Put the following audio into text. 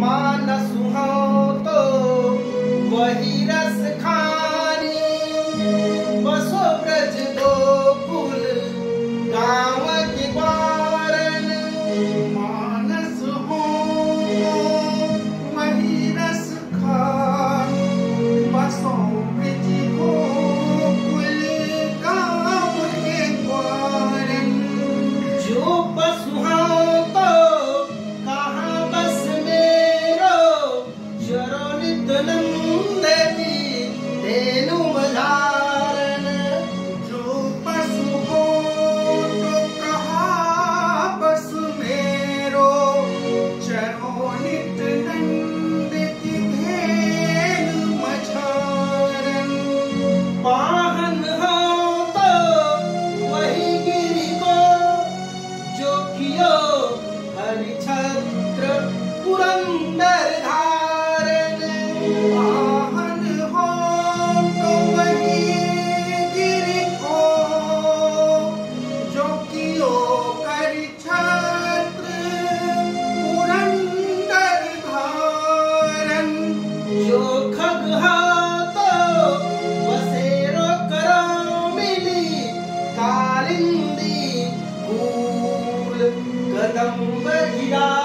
मानस हो तो वही रस खानी, बसो ब्रज गोकुल गाँव के ग्वारन। मानस हो वही रस खानी, बसो ब्रज गोकुल गाँव के ग्वारन। जो पशु हो तो कहाँ बस मेरो, चरो नित नंदती धेनु मझारन। जो पशु हो तो कहाँ बस मेरो, चरो नित नंदती धेनु मझारन। वाहन हो तो वही गिरि को, जो कियो हरिछत्र पुरंदर धारन। वाहन हो तो वही गिरि को, जो कियो हरिछत्र पुरंदर धारन। जो खग हो तो बसेरो करो मिली, कालिंदी फूल कदम्ब गिरा।